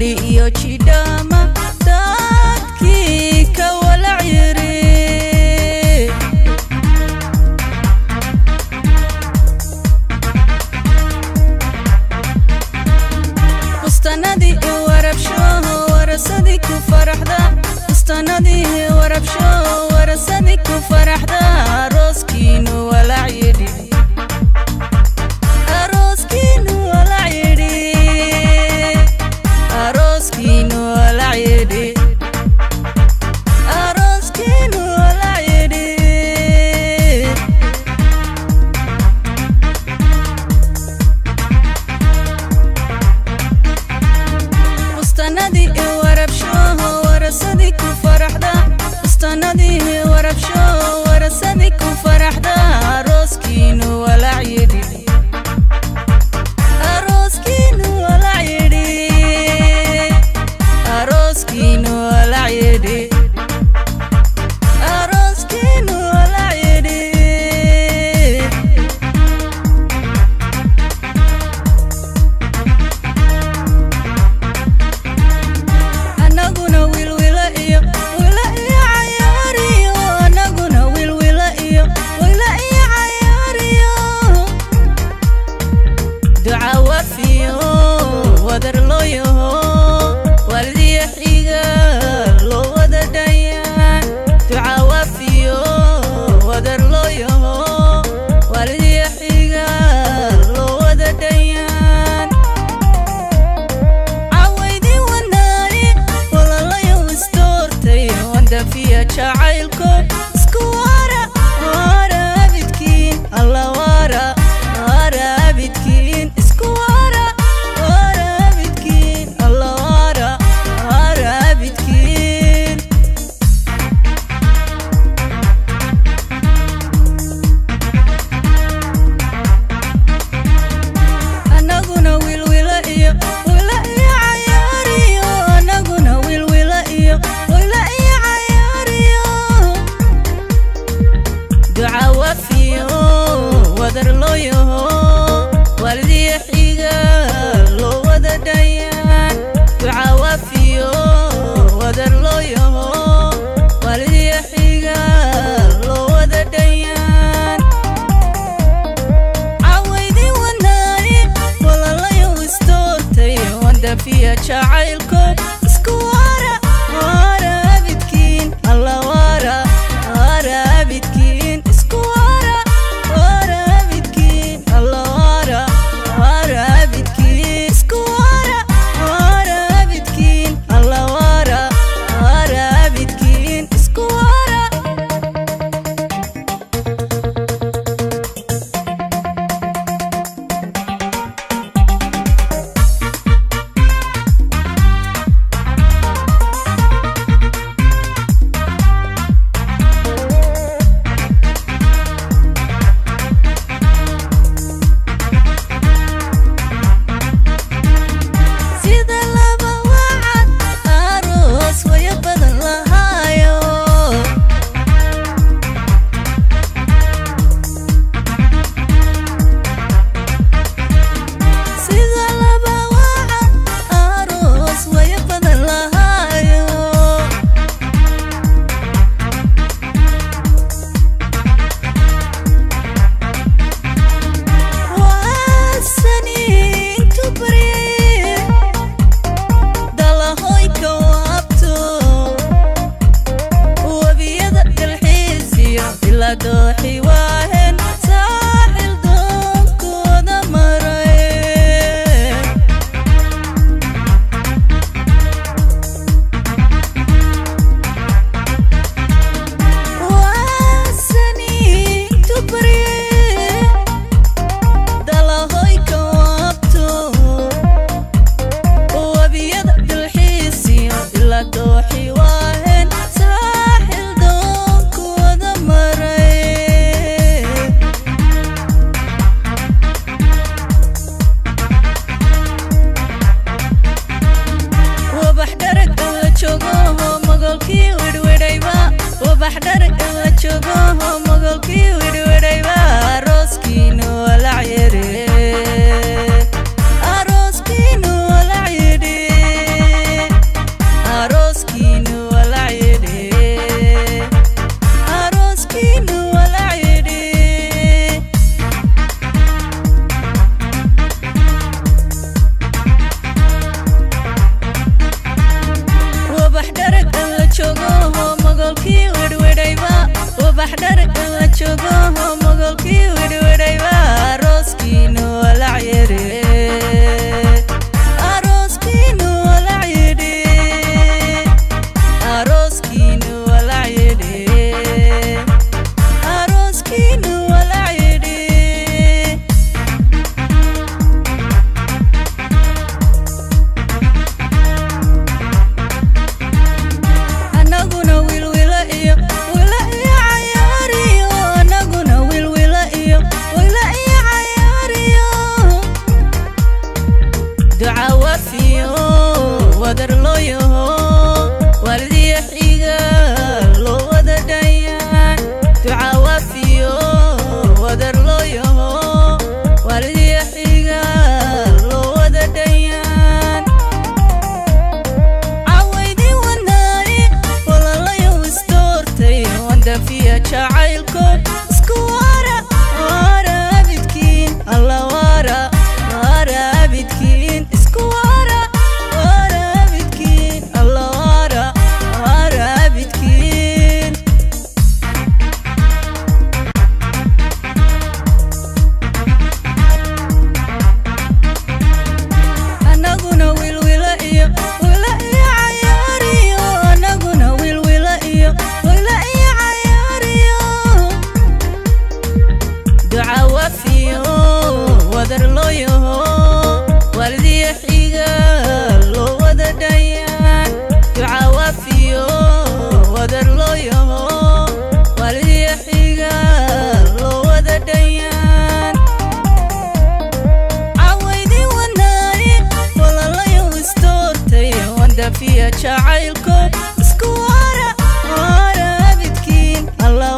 Joli iyo Chidama dadkii ka wala yiri Mustanadi warabsho warasadi ku faraxda Mustanadi warabsho warasadi ku faraxda Roskinu wala yiri joogo mogolkii widhwidhayba arooskiinu walac yidhi arooskiinu walac yidhi arooskiinu walac yidhi arooskiinu walac yidhi anaguna wilwila iyo cayaariyo anaguna wilwila iyo cayaariyo duca wafiyo wadar loo yaho waalidii xiga loo wada dhayaan duca wafiyo wadar loo yaho waalidii xiga loo wada dhayaan cawaydii wanaani walalayo istoortay wandafiya jacaylko isku wara abidkiin alla wara abidkiin isku wara abidkiin alla wara abidkiin anaguna wilwila iyo cayaariyo anaguna wilwila iyo cayaariyo duca wafiyo wadar loo yaho waalidii xiga loo wada dhayaan duca wafiyo wadar loo yaho waalidii xiga loo wada dhayaan cawaydii wanaani walalayo istoortay wandafiya jacaylko isku wara abidkiin alla